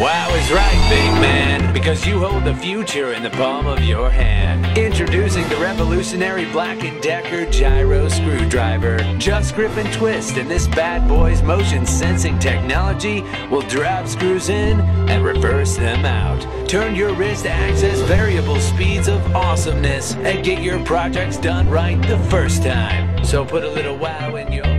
Wow is right, big man, because you hold the future in the palm of your hand. Introducing the revolutionary Black & Decker Gyro screwdriver. Just grip and twist, and this bad boy's motion sensing technology will drive screws in and reverse them out. Turn your wrist to access variable speeds of awesomeness and get your projects done right the first time. So put a little wow in your